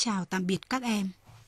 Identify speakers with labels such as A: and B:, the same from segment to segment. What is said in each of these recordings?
A: Chào tạm biệt các em.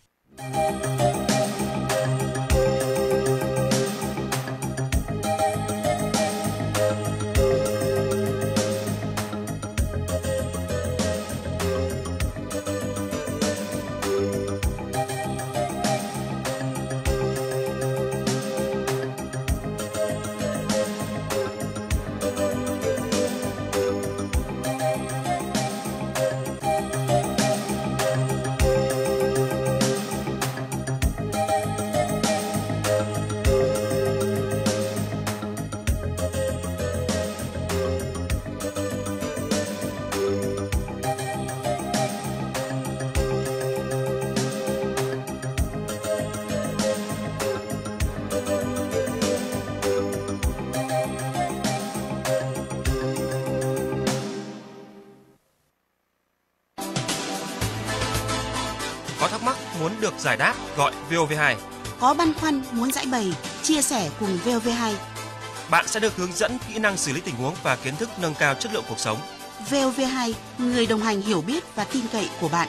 B: Có thắc mắc muốn được giải đáp gọi VOV2.
A: Có băn khoăn muốn giải bày, chia sẻ cùng VOV2.
B: Bạn sẽ được hướng dẫn kỹ năng xử lý tình huống và kiến thức nâng cao chất lượng cuộc sống.
A: VOV2, người đồng hành hiểu biết và tin cậy của bạn.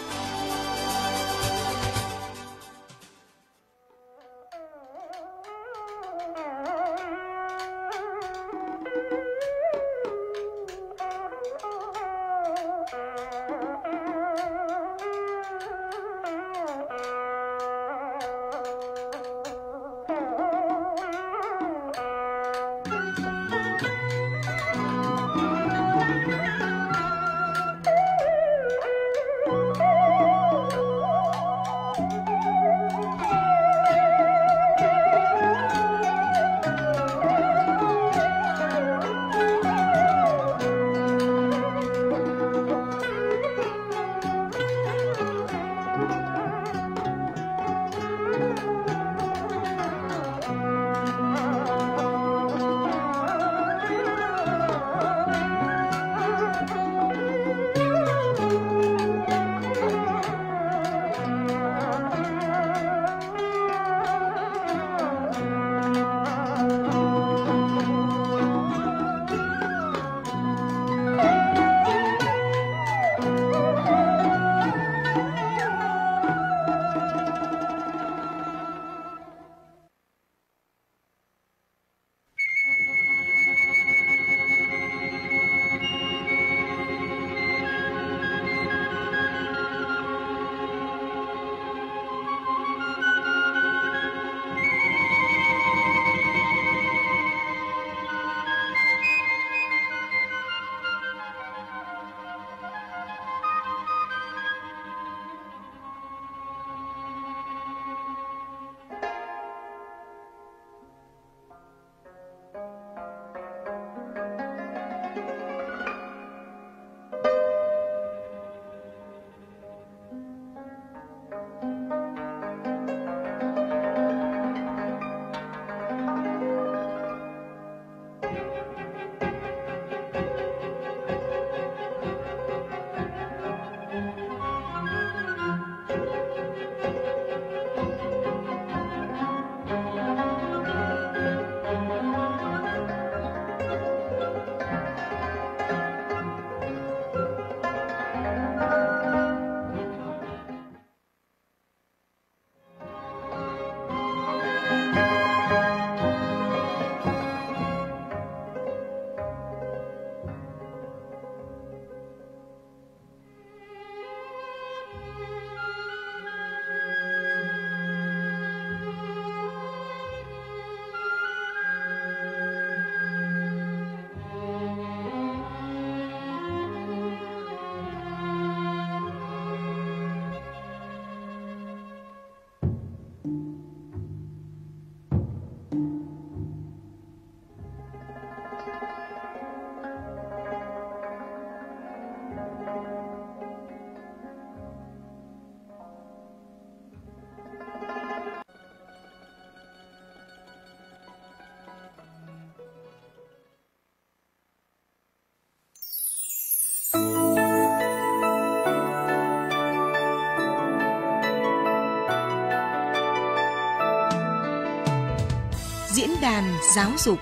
A: Diễn đàn giáo dục.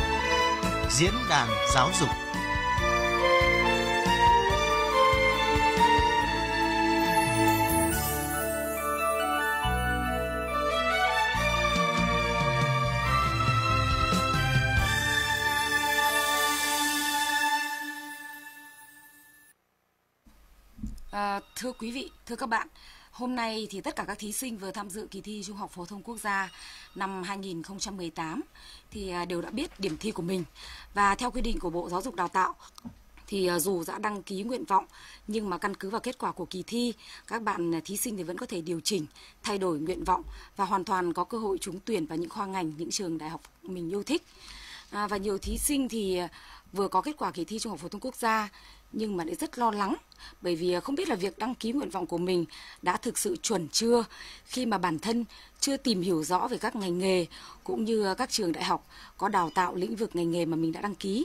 C: Diễn đàn giáo dục. Thưa quý vị, thưa các bạn, hôm nay thì tất cả các thí sinh vừa tham dự kỳ thi Trung học phổ thông quốc gia năm 2018 thì đều đã biết điểm thi của mình. Và theo quy định của Bộ Giáo dục Đào tạo thì dù đã đăng ký nguyện vọng nhưng mà căn cứ vào kết quả của kỳ thi, các bạn thí sinh thì vẫn có thể điều chỉnh, thay đổi nguyện vọng và hoàn toàn có cơ hội trúng tuyển vào những khoa ngành, những trường đại học mình yêu thích. Và nhiều thí sinh thì vừa có kết quả kỳ thi Trung học phổ thông quốc gia nhưng mà lại rất lo lắng bởi vì không biết là việc đăng ký nguyện vọng của mình đã thực sự chuẩn chưa, khi mà bản thân chưa tìm hiểu rõ về các ngành nghề cũng như các trường đại học có đào tạo lĩnh vực ngành nghề mà mình đã đăng ký.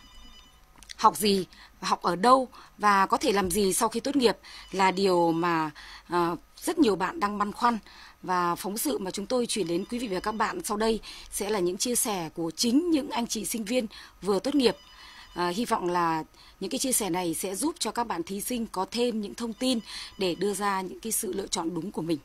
C: Học gì, học ở đâu và có thể làm gì sau khi tốt nghiệp là điều mà rất nhiều bạn đang băn khoăn. Và phóng sự mà chúng tôi chuyển đến quý vị và các bạn sau đây sẽ là những chia sẻ của chính những anh chị sinh viên vừa tốt nghiệp. Hy vọng là những cái chia sẻ này sẽ giúp cho các bạn thí sinh có thêm những thông tin để đưa ra những cái sự lựa chọn đúng của mình.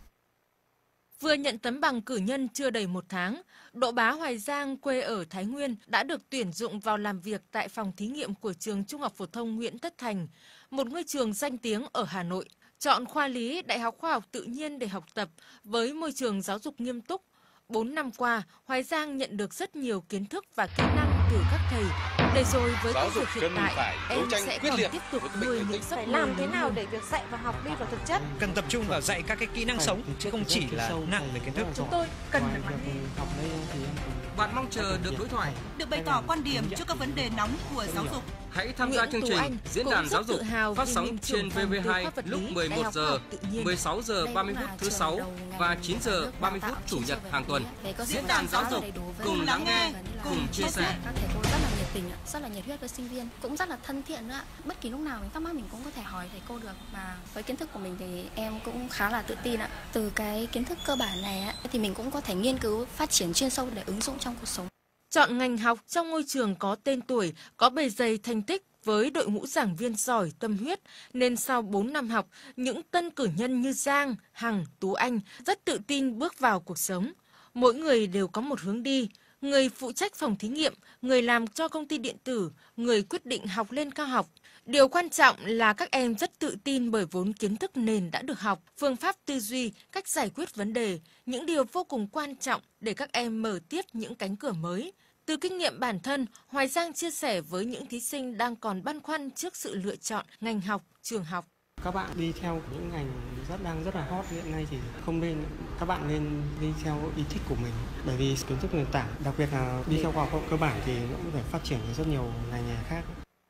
D: Vừa nhận tấm bằng cử nhân chưa đầy 1 tháng, Đỗ Bá Hoài Giang quê ở Thái Nguyên đã được tuyển dụng vào làm việc tại phòng thí nghiệm của trường Trung học phổ thông Nguyễn Tất Thành, một ngôi trường danh tiếng ở Hà Nội. Chọn khoa lý Đại học Khoa học Tự nhiên để học tập với môi trường giáo dục nghiêm túc. 4 năm qua, Hoài Giang nhận được rất nhiều kiến thức và kỹ năng từ các thầy. Để rồi với công việc hiện tại, em sẽ còn tiếp tục nuôi những giấc mơ
E: làm thế nào để việc dạy và học đi vào thực chất.
F: Cần tập trung vào dạy các cái kỹ năng sống chứ không chỉ là nặng về kiến thức.
D: Chúng tôi cần phải hoàn thiện.
G: Bạn mong chờ được đối thoại,
A: được bày tỏ quan điểm trước các vấn đề nóng của giáo dục.
G: hãy tham gia chương trình Diễn đàn Giáo dục phát sóng trên VV2 lúc 11 giờ, 16 giờ 30 phút thứ 6 và 9 giờ 30 phút Chủ nhật hàng tuần. Diễn đàn Giáo dục cùng lắng nghe, cùng chia sẻ.
H: Các thầy cô rất là nhiệt tình, rất là nhiệt huyết với sinh viên, cũng rất là thân thiện nữa. Bất kỳ lúc nào mình thắc mắc mình cũng có thể hỏi thầy cô được. Và với kiến thức của mình thì em cũng khá là tự tin ạ. Từ cái kiến thức cơ bản này thì mình cũng có thể nghiên cứu, phát triển chuyên sâu để ứng dụng trong cuộc sống.
D: Chọn ngành học trong ngôi trường có tên tuổi, có bề dày thành tích với đội ngũ giảng viên giỏi, tâm huyết, nên sau 4 năm học, những tân cử nhân như Giang, Hằng, Tú Anh rất tự tin bước vào cuộc sống. Mỗi người đều có một hướng đi, người phụ trách phòng thí nghiệm, người làm cho công ty điện tử, người quyết định học lên cao học. Điều quan trọng là các em rất tự tin bởi vốn kiến thức nền đã được học, phương pháp tư duy, cách giải quyết vấn đề, những điều vô cùng quan trọng để các em mở tiếp những cánh cửa mới. Từ kinh nghiệm bản thân, Hoài Giang chia sẻ với những thí sinh đang còn băn khoăn trước sự lựa chọn ngành học, trường học.
I: Các bạn đi theo những ngành đang rất là hot hiện nay thì không nên, các bạn nên đi theo ý thích của mình. Bởi vì kiến thức nền tảng, đặc biệt là đi theo khoa học cơ bản thì nó cũng phải phát triển rất nhiều ngành nghề khác.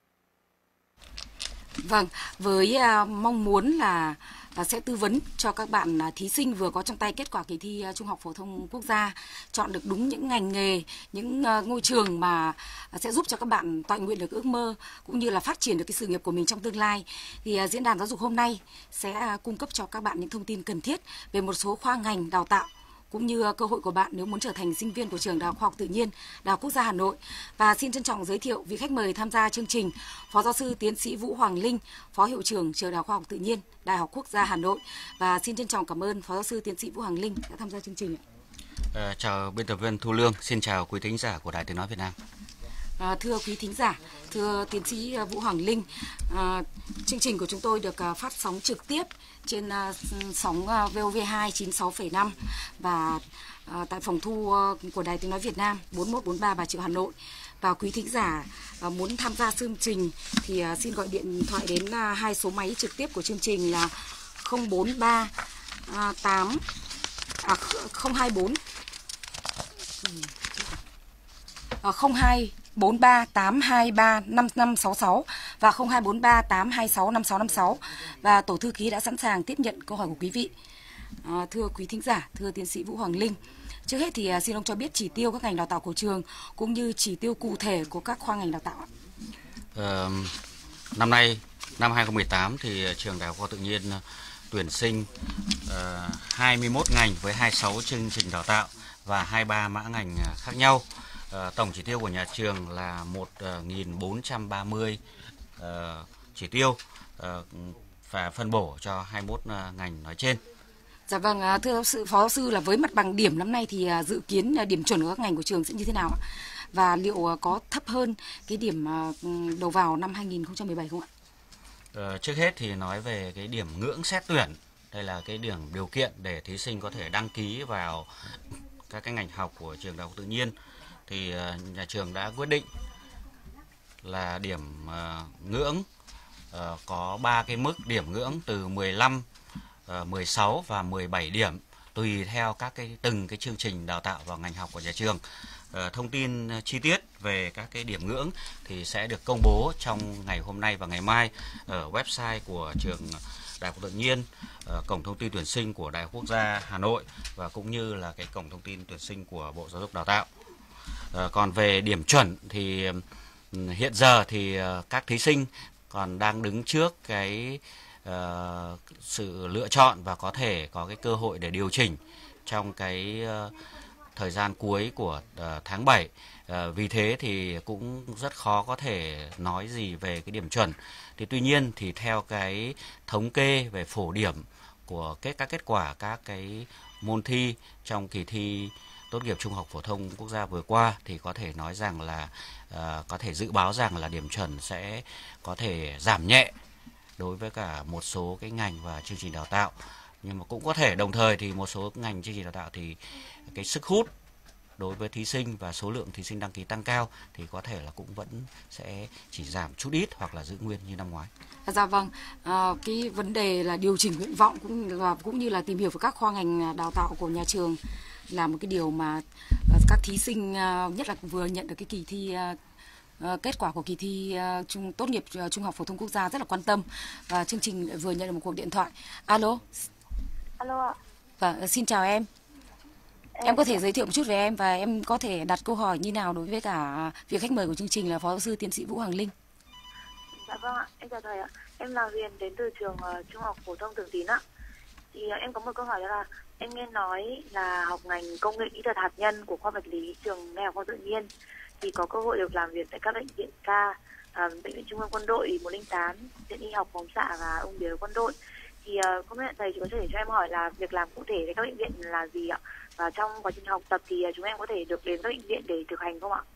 C: Vâng, với mong muốn là sẽ tư vấn cho các bạn thí sinh vừa có trong tay kết quả kỳ thi Trung học phổ thông quốc gia, chọn được đúng những ngành nghề, những ngôi trường mà sẽ giúp cho các bạn toại nguyện được ước mơ cũng như là phát triển được cái sự nghiệp của mình trong tương lai. Thì Diễn đàn Giáo dục hôm nay sẽ cung cấp cho các bạn những thông tin cần thiết về một số khoa ngành đào tạo cũng như cơ hội của bạn nếu muốn trở thành sinh viên của trường Đại học Khoa học Tự nhiên, Đại học Quốc gia Hà Nội. Và xin trân trọng giới thiệu vị khách mời tham gia chương trình, Phó giáo sư tiến sĩ Vũ Hoàng Linh, Phó hiệu trưởng trường Đại học Khoa học Tự nhiên, Đại học Quốc gia Hà Nội. Và xin trân trọng cảm ơn Phó giáo sư tiến sĩ Vũ Hoàng Linh đã tham gia chương trình.
J: Chào biên tập viên Thu Lương, xin chào quý thính giả của Đài Tiếng nói Việt Nam.
C: Thưa quý thính giả, thưa tiến sĩ Vũ Hoàng Linh, chương trình của chúng tôi được phát sóng trực tiếp trên sóng VOV2 96,5 và tại phòng thu của Đài Tiếng nói Việt Nam 4143 Bà Triệu Hà Nội. Và quý thính giả muốn tham gia chương trình thì xin gọi điện thoại đến hai số máy trực tiếp của chương trình là 043 024 0243 823 5566 và 0243 826 5656 và tổ thư ký đã sẵn sàng tiếp nhận câu hỏi của quý vị. Thưa quý thính giả, thưa tiến sĩ Vũ Hoàng Linh, trước hết thì xin ông cho biết chỉ tiêu các ngành đào tạo của trường cũng như chỉ tiêu cụ thể của các khoa ngành đào tạo ạ.
J: Năm nay, năm 2018 thì trường Đại học Khoa học Tự nhiên tuyển sinh 21 ngành với 26 chương trình đào tạo và 23 mã ngành khác nhau. Tổng chỉ tiêu của nhà trường là 1.430 chỉ tiêu và phân bổ cho 21 ngành nói trên.
C: Dạ vâng, thưa giáo sư, Phó giáo sư là với mặt bằng điểm năm nay thì dự kiến điểm chuẩn của các ngành của trường sẽ như thế nào ạ? Và liệu có thấp hơn cái điểm đầu vào năm 2017 không ạ?
J: Trước hết thì nói về cái điểm ngưỡng xét tuyển. Đây là cái điểm điều kiện để thí sinh có thể đăng ký vào các cái ngành học của trường Đại học Tự nhiên. Thì nhà trường đã quyết định là điểm ngưỡng có 3 cái mức điểm ngưỡng từ 15, 16 và 17 điểm tùy theo từng cái chương trình đào tạo và ngành học của nhà trường. Thông tin chi tiết về các cái điểm ngưỡng thì sẽ được công bố trong ngày hôm nay và ngày mai ở website của trường Đại học Tự nhiên, cổng thông tin tuyển sinh của Đại học Quốc gia Hà Nội và cũng như là cái cổng thông tin tuyển sinh của Bộ Giáo dục Đào tạo. Còn về điểm chuẩn thì hiện giờ thì các thí sinh còn đang đứng trước cái sự lựa chọn và có thể có cái cơ hội để điều chỉnh trong cái thời gian cuối của tháng 7. Vì thế thì cũng rất khó có thể nói gì về cái điểm chuẩn. Thì tuy nhiên thì theo cái thống kê về phổ điểm của các kết quả các cái môn thi trong kỳ thi tốt nghiệp trung học phổ thông quốc gia vừa qua thì có thể nói rằng là có thể dự báo rằng là điểm chuẩn sẽ có thể giảm nhẹ đối với cả một số cái ngành và chương trình đào tạo. Nhưng mà cũng có thể đồng thời thì một số ngành chương trình đào tạo thì cái sức hút đối với thí sinh và số lượng thí sinh đăng ký tăng cao thì có thể là cũng vẫn sẽ chỉ giảm chút ít hoặc là giữ nguyên như năm ngoái.
C: Dạ vâng, cái vấn đề là điều chỉnh nguyện vọng cũng như là tìm hiểu về các khoa ngành đào tạo của nhà trường là một cái điều mà các thí sinh nhất là vừa nhận được cái kỳ thi kết quả của kỳ thi tốt nghiệp trung học phổ thông quốc gia rất là quan tâm, và chương trình vừa nhận được một cuộc điện thoại. Alo.
K: Alo ạ.
C: Vâng, xin chào em. Em có thể giới thiệu một chút về em và em có thể đặt câu hỏi như nào đối với cả vị khách mời của chương trình là Phó giáo sư tiến sĩ Vũ Hoàng Linh.
K: Dạ vâng ạ, em chào thầy ạ. Em là Huyền đến từ trường Trung học phổ thông Thường Tín ạ. Thì em có một câu hỏi đó là em nghe nói là học ngành công nghệ kỹ thuật hạt nhân của khoa vật lý trường Đại học Khoa Tự nhiên thì có cơ hội được làm việc tại các bệnh viện ca, bệnh viện Trung ương Quân đội 108, viện y học phóng xạ và ung biếu quân đội. Thì không biết thầy chỉ có thể cho em hỏi là việc làm cụ thể tại các bệnh viện là gì ạ? Và trong quá trình học tập thì chúng em có thể được đến các bệnh viện để thực hành không ạ?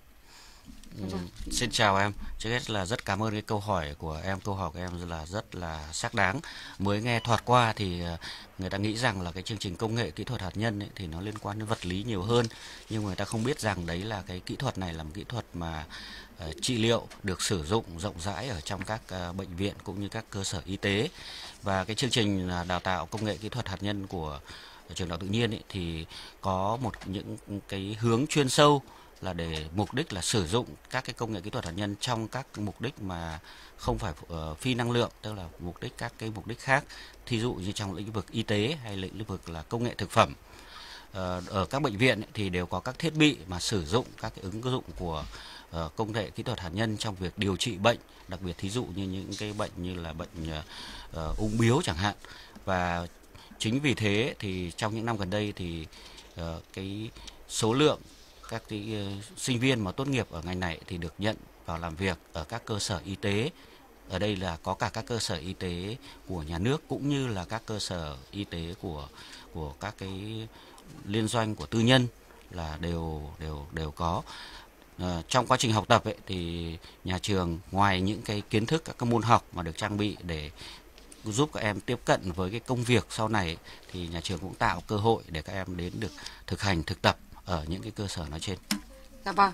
J: Xin chào em. Trước hết là rất cảm ơn cái câu hỏi của em. Câu hỏi của em là rất là xác đáng. Mới nghe thoạt qua thì người ta nghĩ rằng là cái chương trình công nghệ kỹ thuật hạt nhân ấy, thì nó liên quan đến vật lý nhiều hơn. Nhưng người ta không biết rằng đấy là cái kỹ thuật này là một kỹ thuật mà trị liệu được sử dụng rộng rãi ở trong các bệnh viện cũng như các cơ sở y tế. Và cái chương trình đào tạo công nghệ kỹ thuật hạt nhân của trường Đại học Tự nhiên ấy, thì có những cái hướng chuyên sâu là để mục đích là sử dụng các cái công nghệ kỹ thuật hạt nhân trong các mục đích mà không phải phi năng lượng, tức là các cái mục đích khác, thí dụ như trong lĩnh vực y tế hay lĩnh vực là công nghệ thực phẩm. Ở các bệnh viện thì đều có các thiết bị mà sử dụng các cái ứng dụng của công nghệ kỹ thuật hạt nhân trong việc điều trị bệnh, đặc biệt thí dụ như những cái bệnh như là bệnh ung bướu chẳng hạn. Và chính vì thế thì trong những năm gần đây thì cái số lượng các cái sinh viên mà tốt nghiệp ở ngành này thì được nhận vào làm việc ở các cơ sở y tế. Ở đây là có cả các cơ sở y tế của nhà nước cũng như là các cơ sở y tế của các cái liên doanh của tư nhân là đều có. Trong quá trình học tập ấy, thì nhà trường ngoài những cái kiến thức các cái môn học mà được trang bị để giúp các em tiếp cận với cái công việc sau này thì nhà trường cũng tạo cơ hội để các em đến được thực hành thực tập ở những cái cơ sở nói trên.
C: Dạ vâng,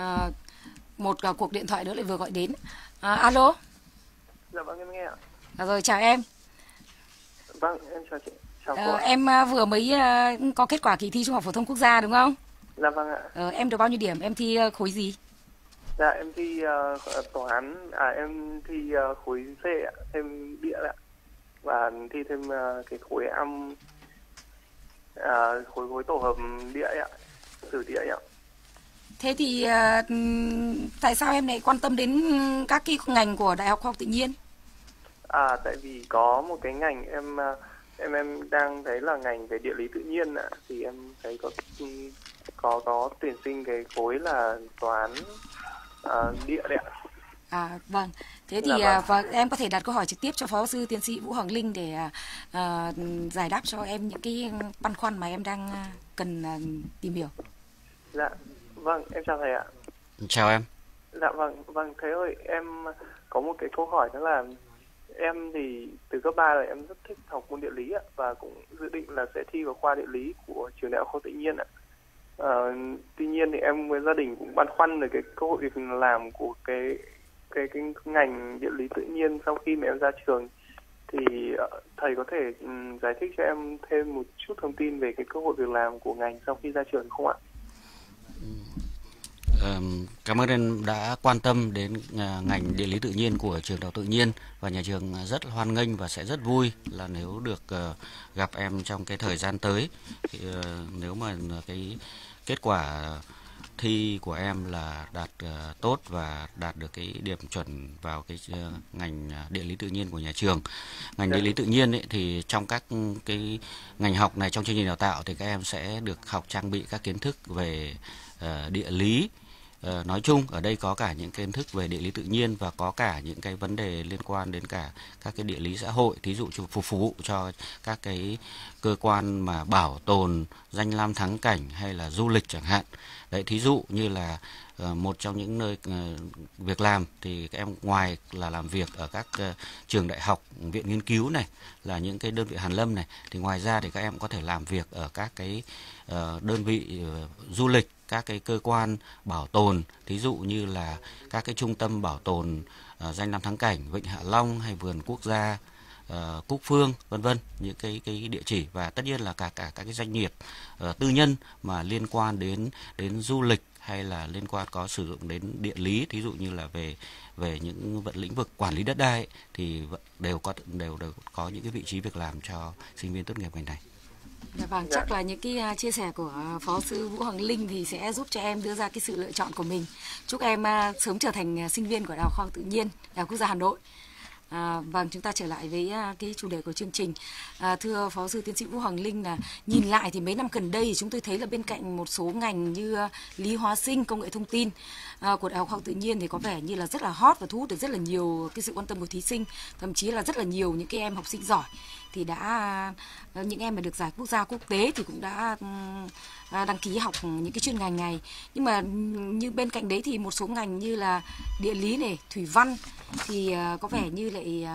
C: một cuộc điện thoại nữa lại vừa gọi đến. Alo.
L: Dạ vâng, em nghe ạ.
C: Rồi, chào em.
L: Vâng, em chào chị. Chào cô.
C: Em vừa mới có kết quả kỳ thi Trung học phổ thông quốc gia đúng không?
L: Dạ vâng ạ.
C: Em được bao nhiêu điểm? Em thi khối gì?
L: Dạ em thi toán, em thi khối C ạ, thêm địa ạ. Và thi thêm cái khối âm, khối tổ hợp địa ạ, sử địa ạ.
C: Thế thì tại sao em lại quan tâm đến các cái ngành của Đại học Khoa học Tự nhiên?
L: Tại vì có một cái ngành em đang thấy là ngành về địa lý tự nhiên ạ, thì em thấy có tuyển sinh cái khối là toán địa đấy ạ.
C: Vâng. Thế thì và em có thể đặt câu hỏi trực tiếp cho Phó giáo sư tiến sĩ Vũ Hoàng Linh để giải đáp cho em những cái băn khoăn mà em đang cần tìm hiểu.
L: Dạ, vâng, em chào thầy ạ.
J: Chào em.
L: Dạ vâng, thầy ơi, em có một cái câu hỏi đó là Em thì từ cấp 3 là em rất thích học môn địa lý ạ, và cũng dự định là sẽ thi vào khoa địa lý của trường Đại học Khoa học Tự nhiên ạ. Tuy nhiên thì em với gia đình cũng băn khoăn về cái cơ hội việc làm của cái ngành địa lý tự nhiên sau khi mà em ra trường. Thì thầy có thể giải thích cho em thêm một chút thông tin về cái cơ hội việc làm của ngành sau khi ra trường không ạ?
J: Cảm ơn em đã quan tâm đến ngành địa lý tự nhiên của trường Đại học Tự nhiên, và nhà trường rất hoan nghênh và sẽ rất vui là nếu được gặp em trong cái thời gian tới. Thì, nếu mà cái kết quả thi của em là đạt tốt và đạt được cái điểm chuẩn vào cái ngành địa lý tự nhiên của nhà trường. Ngành địa lý tự nhiên ấy, thì trong các cái ngành học này trong chương trình đào tạo thì các em sẽ được học trang bị các kiến thức về địa lý. Nói chung ở đây có cả những kiến thức về địa lý tự nhiên và có cả những cái vấn đề liên quan đến cả các cái địa lý xã hội, thí dụ phục vụ cho các cái cơ quan mà bảo tồn danh lam thắng cảnh hay là du lịch chẳng hạn. Đấy, thí dụ như là một trong những nơi việc làm thì các em ngoài là làm việc ở các trường đại học, viện nghiên cứu này, là những cái đơn vị hàn lâm này, thì ngoài ra thì các em có thể làm việc ở các cái đơn vị du lịch, các cái cơ quan bảo tồn, thí dụ như là các cái trung tâm bảo tồn danh lam thắng cảnh Vịnh Hạ Long hay vườn quốc gia Cúc Phương, vân vân, những cái địa chỉ, và tất nhiên là cả các cái doanh nghiệp tư nhân mà liên quan đến du lịch hay là liên quan có sử dụng đến địa lý, thí dụ như là về những lĩnh vực quản lý đất đai ấy, thì đều có những cái vị trí việc làm cho sinh viên tốt nghiệp ngành này.
C: Vâng, chắc là những cái chia sẻ của Phó sư Vũ Hoàng Linh thì sẽ giúp cho em đưa ra cái sự lựa chọn của mình. Chúc em sớm trở thành sinh viên của Đại học Khoa học Tự nhiên, Đại học Quốc gia Hà Nội. Vâng, chúng ta trở lại với cái chủ đề của chương trình. Thưa Phó sư tiến sĩ Vũ Hoàng Linh, là nhìn lại thì mấy năm gần đây thì chúng tôi thấy là bên cạnh một số ngành như lý hóa sinh, công nghệ thông tin của Đại học Khoa học Tự nhiên thì có vẻ như là rất là hot và thu hút được rất là nhiều cái sự quan tâm của thí sinh, thậm chí là rất là nhiều những cái em học sinh giỏi thì những em mà được giải quốc gia quốc tế thì cũng đã đăng ký học những cái chuyên ngành này. Nhưng mà như bên cạnh đấy thì một số ngành như là địa lý này, thủy văn thì có vẻ như lại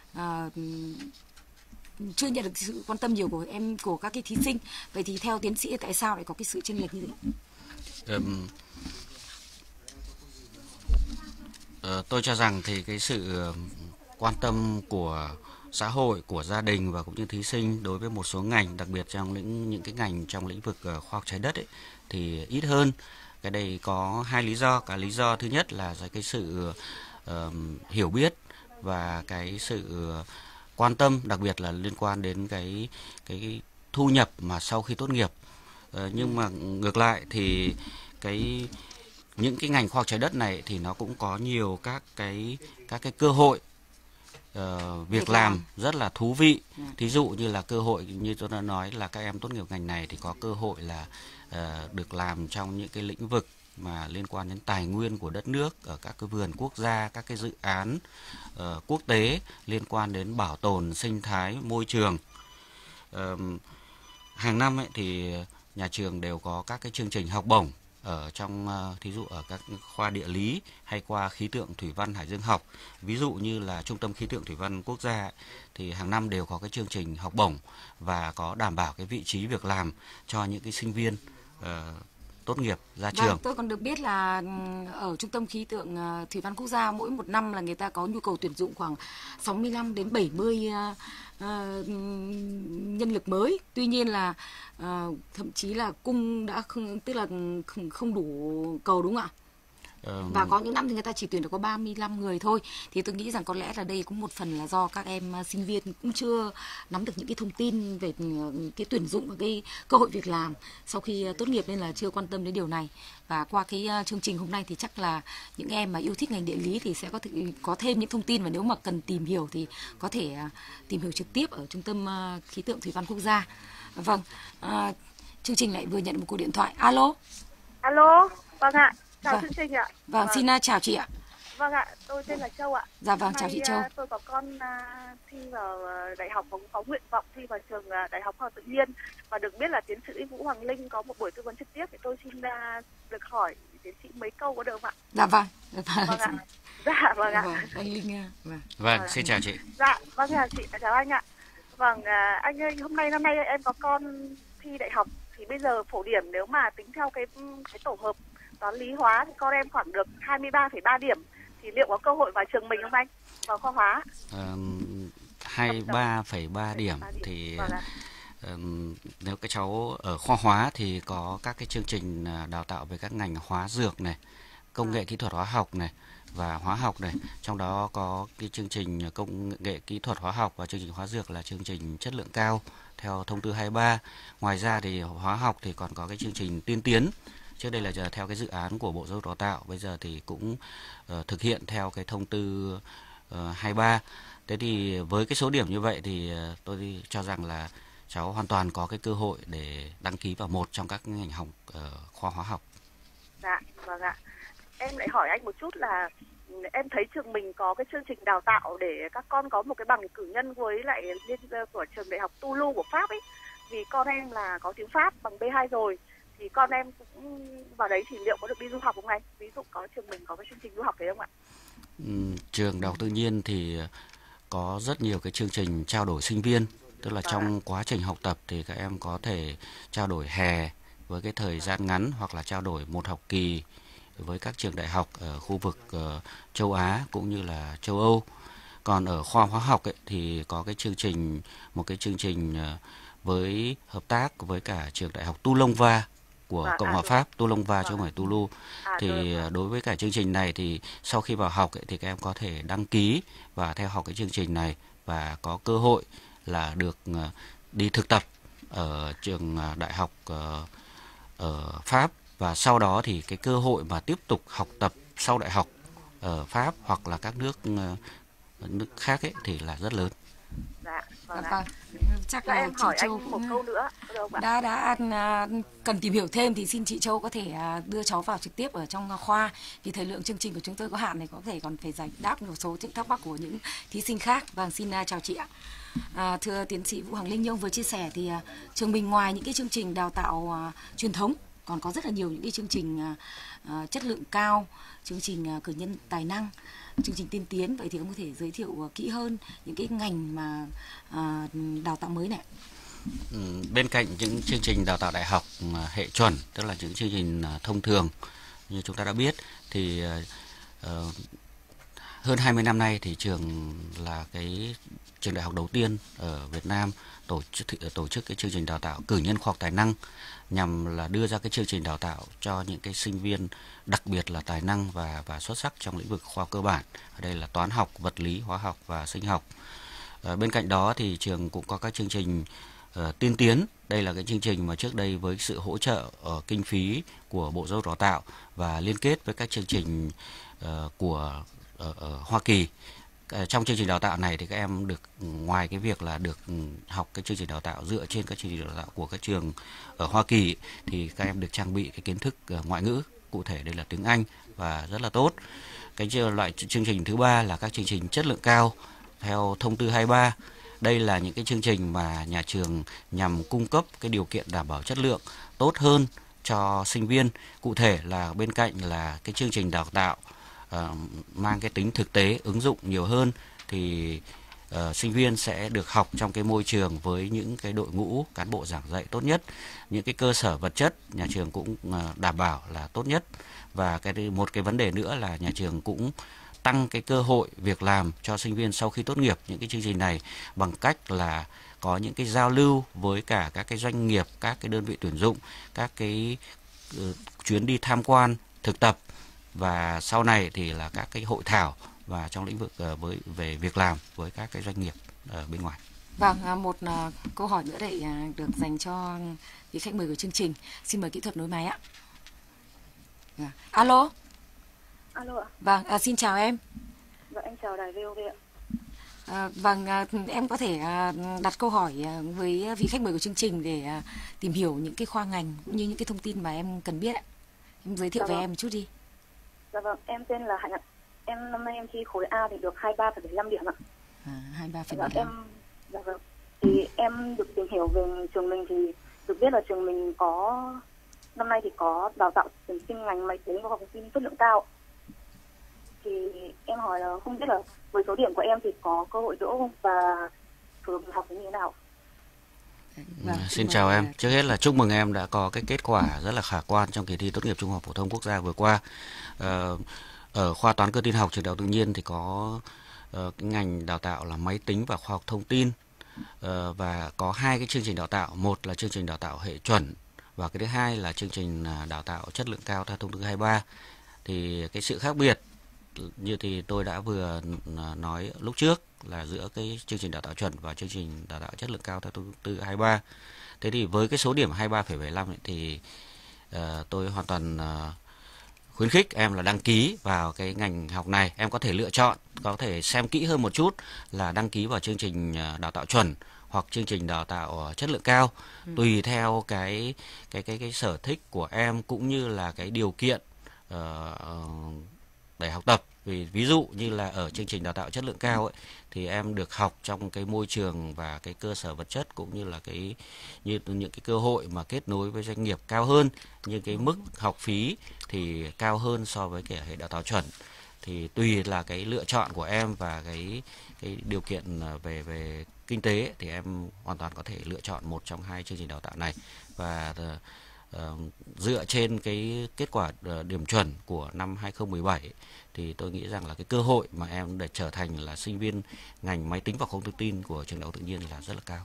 C: chưa nhận được sự quan tâm nhiều của các cái thí sinh. Vậy thì theo tiến sĩ tại sao lại có cái sự chênh lệch như thế?
J: Tôi cho rằng thì cái sự quan tâm của xã hội, của gia đình và cũng như thí sinh đối với một số ngành, đặc biệt trong những cái ngành trong lĩnh vực khoa học trái đất ấy, thì ít hơn. Cái đây có hai lý do. Cái lý do thứ nhất là cái sự hiểu biết và cái sự quan tâm, đặc biệt là liên quan đến cái thu nhập mà sau khi tốt nghiệp. Nhưng mà ngược lại thì những cái ngành khoa học trái đất này thì nó cũng có nhiều các cái cơ hội việc làm rất là thú vị. Thí dụ như là cơ hội như tôi đã nói là các em tốt nghiệp ngành này thì có cơ hội là được làm trong những cái lĩnh vực mà liên quan đến tài nguyên của đất nước, ở các cái vườn quốc gia, các cái dự án quốc tế liên quan đến bảo tồn sinh thái môi trường. Hàng năm ấy thì nhà trường đều có các cái chương trình học bổng ở trong thí dụ ở các khoa địa lý hay khoa khí tượng thủy văn hải dương học. Ví dụ như là Trung tâm khí tượng thủy văn quốc gia ấy, thì hàng năm đều có cái chương trình học bổng và có đảm bảo cái vị trí việc làm cho những cái sinh viên tốt nghiệp ra trường.
C: Tôi còn được biết là ở Trung tâm khí tượng thủy văn quốc gia mỗi một năm là người ta có nhu cầu tuyển dụng khoảng 65 đến 70 nhân lực mới. Tuy nhiên là thậm chí là cung đã không đủ cầu, đúng không ạ? Và có những năm thì người ta chỉ tuyển được có 35 người thôi. Thì tôi nghĩ rằng có lẽ là đây cũng một phần là do các em sinh viên cũng chưa nắm được những cái thông tin về cái tuyển dụng và cái cơ hội việc làm sau khi tốt nghiệp, nên là chưa quan tâm đến điều này. Và qua cái chương trình hôm nay thì chắc là những em mà yêu thích ngành địa lý thì sẽ có thêm những thông tin, và nếu mà cần tìm hiểu thì có thể tìm hiểu trực tiếp ở Trung tâm khí tượng thủy văn quốc gia. Vâng, chương trình lại vừa nhận một cuộc điện thoại. Alo.
K: Alo, vâng ạ. Chào chương trình ạ.
C: Vâng, xin chào chị ạ.
K: Vâng ạ, tôi tên là Châu ạ.
C: Dạ vâng, chào chị Châu.
K: Tôi có con thi vào đại học, có nguyện vọng thi vào trường Đại học Khoa học Tự nhiên, và được biết là tiến sĩ Vũ Hoàng Linh có một buổi tư vấn trực tiếp, thì tôi xin được hỏi tiến sĩ mấy câu có được không ạ?
C: Dạ vâng.
K: Vâng ạ. Dạ vâng ạ.
C: Anh Linh.
J: Vâng, xin chào chị.
K: Dạ, vâng chào chị, chào anh ạ. Vâng, anh ơi, năm nay em có con thi đại học thì bây giờ phổ điểm nếu mà tính theo cái tổ hợp toán lý hóa thì con em khoảng được 23,3 điểm, thì liệu có cơ hội vào trường mình không anh? Vào khoa hóa?
J: 23,3 điểm thì nếu các cháu ở khoa hóa thì có các cái chương trình đào tạo về các ngành hóa dược này, công nghệ kỹ thuật hóa học này và hóa học này, trong đó có cái chương trình công nghệ kỹ thuật hóa học và chương trình hóa dược là chương trình chất lượng cao theo thông tư 23. Ngoài ra thì hóa học thì còn có cái chương trình tiên tiến. Trước đây là theo cái dự án của Bộ Giáo dục Đào tạo, bây giờ thì cũng thực hiện theo cái thông tư 23. Thế thì với cái số điểm như vậy thì tôi cho rằng là cháu hoàn toàn có cái cơ hội để đăng ký vào một trong các ngành học khoa hóa học.
K: Dạ, vâng ạ. Em lại hỏi anh một chút là em thấy trường mình có cái chương trình đào tạo để các con có một cái bằng cử nhân với lại của trường đại học Toulouse của Pháp ấy. Vì con em là có tiếng Pháp bằng B2 rồi, thì con em cũng vào đấy thì liệu có được đi du học không anh? Ví dụ có trường mình có cái chương trình du học đấy không ạ?
J: Trường Đại học Tự nhiên thì có rất nhiều cái chương trình trao đổi sinh viên, tức là trong quá trình học tập thì các em có thể trao đổi hè với cái thời gian ngắn, hoặc là trao đổi một học kỳ với các trường đại học ở khu vực châu Á cũng như là châu Âu. Còn ở khoa hóa học ấy, thì có một cái chương trình với hợp tác với cả trường đại học Toulon-Va của Cộng hòa Pháp, Toulon-Va chứ không phải Toulouse. Thì đối với cả chương trình này thì sau khi vào học ấy, thì các em có thể đăng ký và theo học cái chương trình này và có cơ hội là được đi thực tập ở trường đại học ở Pháp, và sau đó thì cái cơ hội mà tiếp tục học tập sau đại học ở Pháp hoặc là các nước khác ấy thì là rất lớn.
K: Dạ, vâng.
C: Chắc
K: là
C: em hỏi
K: Châu anh một câu nữa.
C: Đã cần tìm hiểu thêm thì xin chị Châu có thể đưa cháu vào trực tiếp ở trong khoa, vì thời lượng chương trình của chúng tôi có hạn này, có thể còn phải giải đáp một số những thắc mắc của những thí sinh khác. Vâng, xin chào chị ạ. Thưa tiến sĩ Vũ Hằng Linh, như ông vừa chia sẻ thì trường mình ngoài những cái chương trình đào tạo truyền thống còn có rất là nhiều những cái chương trình chất lượng cao, chương trình cử nhân tài năng, chương trình tiên tiến. Vậy thì ông có thể giới thiệu kỹ hơn những cái ngành mà đào tạo mới này?
J: Bên cạnh những chương trình đào tạo đại học hệ chuẩn, tức là những chương trình thông thường như chúng ta đã biết, thì hơn 20 năm nay thì trường là cái trường đại học đầu tiên ở Việt Nam tổ chức cái chương trình đào tạo cử nhân khoa học tài năng, nhằm là đưa ra cái chương trình đào tạo cho những cái sinh viên đặc biệt là tài năng và xuất sắc trong lĩnh vực khoa học cơ bản. Ở đây là toán học, vật lý, hóa học và sinh học. Bên cạnh đó thì trường cũng có các chương trình tiên tiến. Đây là cái chương trình mà trước đây với sự hỗ trợ kinh phí của Bộ Giáo dục Đào tạo và liên kết với các chương trình của ở Hoa Kỳ. Trong chương trình đào tạo này thì các em được, ngoài cái việc là được học cái chương trình đào tạo dựa trên các chương trình đào tạo của các trường ở Hoa Kỳ, thì các em được trang bị cái kiến thức ngoại ngữ, cụ thể đây là tiếng Anh, và rất là tốt. Cái loại chương trình thứ ba là các chương trình chất lượng cao theo thông tư 23. Đây là những cái chương trình mà nhà trường nhằm cung cấp cái điều kiện đảm bảo chất lượng tốt hơn cho sinh viên. Cụ thể là bên cạnh là cái chương trình đào tạo mang cái tính thực tế, ứng dụng nhiều hơn, thì sinh viên sẽ được học trong cái môi trường với những cái đội ngũ cán bộ giảng dạy tốt nhất, những cái cơ sở vật chất nhà trường cũng đảm bảo là tốt nhất. Và một cái vấn đề nữa là nhà trường cũng tăng cái cơ hội việc làm cho sinh viên sau khi tốt nghiệp những cái chương trình này bằng cách là có những cái giao lưu với cả các cái doanh nghiệp, các cái đơn vị tuyển dụng, các cái chuyến đi tham quan, thực tập, và sau này thì là các cái hội thảo và trong lĩnh vực về việc làm với các cái doanh nghiệp ở bên ngoài.
C: Vâng, một câu hỏi nữa để được dành cho vị khách mời của chương trình. Xin mời kỹ thuật nối máy ạ. Alo.
K: Alo ạ.
C: Vâng, xin chào em.
K: Vâng, em chào đài VOV ạ.
C: Vâng, em có thể đặt câu hỏi với vị khách mời của chương trình để tìm hiểu những cái khoa ngành cũng như những cái thông tin mà em cần biết ạ. Em giới thiệu về em một chút đi.
K: Dạ vâng, em tên là Hạnh ạ. Em năm nay em thi khối A thì được 23,75 điểm ạ.
C: 23,75.
K: Dạ vâng. Thì em được tìm hiểu về trường mình thì được biết là trường mình có năm nay thì có đào tạo tuyển sinh ngành máy tính và khoa học thông tin chất lượng cao. Thì em hỏi là không biết là với số điểm của em thì có cơ hội đỗ không và thủ tục học như thế nào?
J: Xin chào em. Trước hết là chúc mừng em đã có cái kết quả rất là khả quan trong kỳ thi tốt nghiệp trung học phổ thông quốc gia vừa qua. Ở khoa toán cơ tin học trường Đại học Tự nhiên thì có cái ngành đào tạo là máy tính và khoa học thông tin, và có 2 cái chương trình đào tạo. Một là chương trình đào tạo hệ chuẩn và cái thứ hai là chương trình đào tạo chất lượng cao theo thông tư 23. Thì cái sự khác biệt như thì tôi đã vừa nói lúc trước là giữa cái chương trình đào tạo chuẩn và chương trình đào tạo chất lượng cao theo thông tư 23. Thế thì với cái số điểm 23,75 thì tôi hoàn toàn khuyến khích em là đăng ký vào cái ngành học này. Em có thể lựa chọn, có thể xem kỹ hơn một chút là đăng ký vào chương trình đào tạo chuẩn hoặc chương trình đào tạo chất lượng cao, tùy theo cái sở thích của em cũng như là cái điều kiện để học tập. Ví dụ như là ở chương trình đào tạo chất lượng cao ấy, thì em được học trong cái môi trường và cái cơ sở vật chất cũng như là những cái cơ hội mà kết nối với doanh nghiệp cao hơn, nhưng cái mức học phí thì cao hơn so với cái hệ đào tạo chuẩn. Thì tùy là cái lựa chọn của em và cái điều kiện về kinh tế thì em hoàn toàn có thể lựa chọn một trong 2 chương trình đào tạo này. Và dựa trên cái kết quả điểm chuẩn của năm 2017 thì tôi nghĩ rằng là cái cơ hội mà em để trở thành là sinh viên ngành máy tính và công nghệ thông tin của trường Đại học Tự nhiên là rất là cao.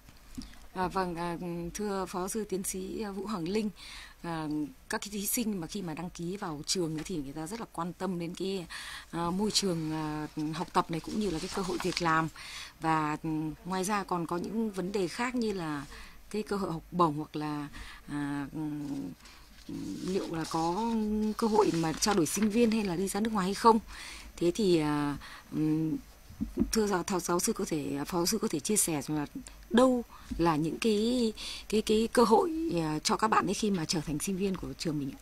C: Thưa Phó sư tiến sĩ Vũ Hoàng Linh, các cái thí sinh mà khi mà đăng ký vào trường thì người ta rất là quan tâm đến cái môi trường học tập này cũng như là cái cơ hội việc làm, và ngoài ra còn có những vấn đề khác như là cái cơ hội học bổng hoặc là liệu là có cơ hội mà trao đổi sinh viên hay là đi ra nước ngoài hay không. Thế thì thưa giáo sư phó sư có thể chia sẻ là đâu là những cái cơ hội cho các bạn ấy khi mà trở thành sinh viên của trường mình?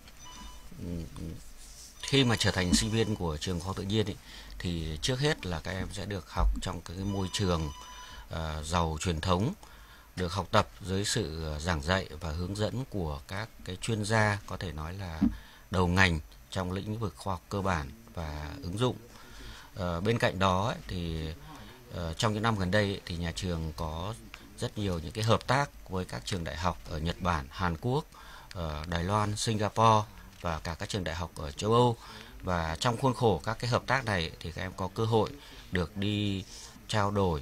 J: Khi mà trở thành sinh viên của trường khoa học tự nhiên ấy, thì trước hết là các em sẽ được học trong cái môi trường giàu truyền thống, được học tập dưới sự giảng dạy và hướng dẫn của các cái chuyên gia có thể nói là đầu ngành trong lĩnh vực khoa học cơ bản và ứng dụng. Bên cạnh đó thì trong những năm gần đây thì nhà trường có rất nhiều những cái hợp tác với các trường đại học ở Nhật Bản, Hàn Quốc, Đài Loan, Singapore và cả các trường đại học ở châu Âu. Và trong khuôn khổ các cái hợp tác này thì các em có cơ hội được đi trao đổi,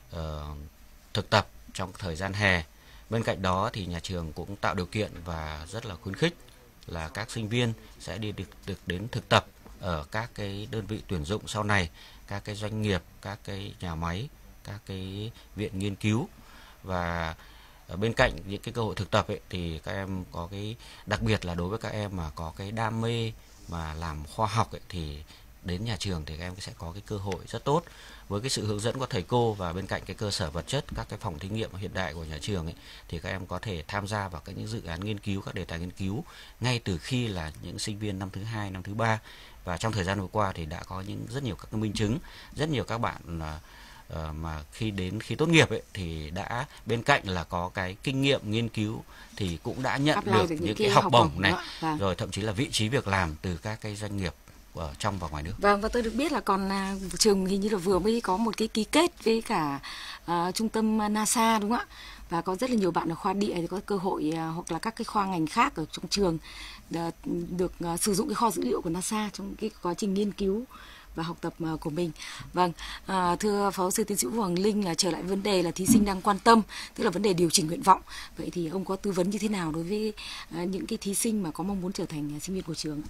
J: thực tập trong thời gian hè. Bên cạnh đó thì nhà trường cũng tạo điều kiện và rất là khuyến khích là các sinh viên sẽ được đến thực tập ở các cái đơn vị tuyển dụng sau này, các cái doanh nghiệp, các cái nhà máy, các cái viện nghiên cứu. Và bên cạnh những cái cơ hội thực tập ấy, thì các em có cái đặc biệt là đối với các em mà có cái đam mê mà làm khoa học ấy, thì đến nhà trường thì các em sẽ có cái cơ hội rất tốt với cái sự hướng dẫn của thầy cô, và bên cạnh cái cơ sở vật chất, các cái phòng thí nghiệm hiện đại của nhà trường ấy, thì các em có thể tham gia vào những dự án nghiên cứu, các đề tài nghiên cứu ngay từ khi là những sinh viên năm thứ 2, năm thứ 3. Và trong thời gian vừa qua thì đã có rất nhiều các minh chứng, rất nhiều các bạn mà khi tốt nghiệp ấy, thì đã bên cạnh là có cái kinh nghiệm nghiên cứu thì cũng đã nhận được những cái học bổng này, rồi thậm chí là vị trí việc làm từ các cái doanh nghiệp ở trong và ngoài nước.
C: Vâng, và tôi được biết là còn trường hình như là vừa mới có một cái ký kết với cả trung tâm NASA đúng không ạ? Và có rất là nhiều bạn ở khoa địa thì có cơ hội hoặc là các cái khoa ngành khác ở trong trường được sử dụng cái kho dữ liệu của NASA trong cái quá trình nghiên cứu và học tập của mình. Vâng, thưa Phó sư tiến sĩ Vũ Hoàng Linh, là trở lại vấn đề là thí sinh đang quan tâm, tức là vấn đề điều chỉnh nguyện vọng. Vậy thì ông có tư vấn như thế nào đối với những cái thí sinh mà có mong muốn trở thành sinh viên của trường?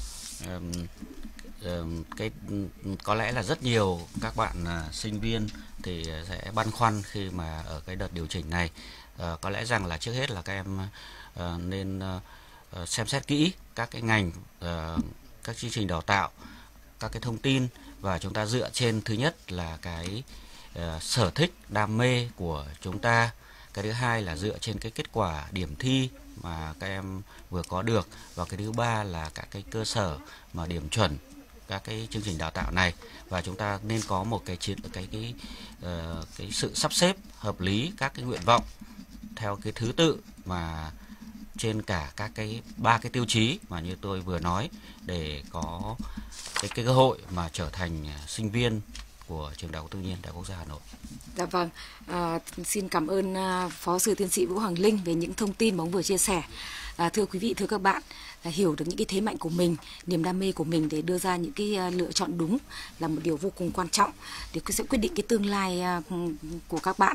J: Có lẽ là rất nhiều các bạn sinh viên thì sẽ băn khoăn khi mà ở cái đợt điều chỉnh này. Có lẽ rằng là trước hết là các em nên xem xét kỹ các cái ngành, các chương trình đào tạo, các cái thông tin, và chúng ta dựa trên thứ nhất là cái sở thích, đam mê của chúng ta. Cái thứ hai là dựa trên cái kết quả điểm thi mà các em vừa có được, và cái thứ ba là các cái cơ sở mà điểm chuẩn các cái chương trình đào tạo này. Và chúng ta nên có một cái sự sắp xếp hợp lý các cái nguyện vọng theo cái thứ tự mà trên cả các ba cái tiêu chí mà như tôi vừa nói để có cái cơ hội mà trở thành sinh viên của trường Đại học Tự nhiên Đại học Quốc gia Hà Nội.
C: Dạ vâng, xin cảm ơn Phó Sư Tiến sĩ Vũ Hoàng Linh về những thông tin mà ông vừa chia sẻ. Thưa quý vị, thưa các bạn, hiểu được những cái thế mạnh của mình, niềm đam mê của mình để đưa ra những cái lựa chọn đúng là một điều vô cùng quan trọng để sẽ quyết định cái tương lai của các bạn.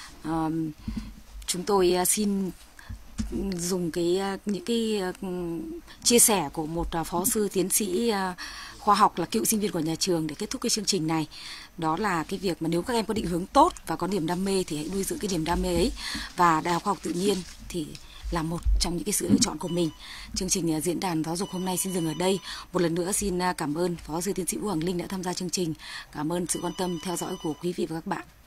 C: Chúng tôi xin dùng những cái chia sẻ của một Phó Sư Tiến sĩ khoa học là cựu sinh viên của nhà trường để kết thúc cái chương trình này. Đó là cái việc mà nếu các em có định hướng tốt và có niềm đam mê thì hãy nuôi dưỡng cái niềm đam mê ấy, và Đại học Khoa học Tự nhiên thì là một trong những cái sự lựa chọn của mình. Chương trình diễn đàn giáo dục hôm nay xin dừng ở đây. Một lần nữa xin cảm ơn Phó Sư Tiến sĩ Vũ Hoàng Linh đã tham gia chương trình. Cảm ơn sự quan tâm theo dõi của quý vị và các bạn.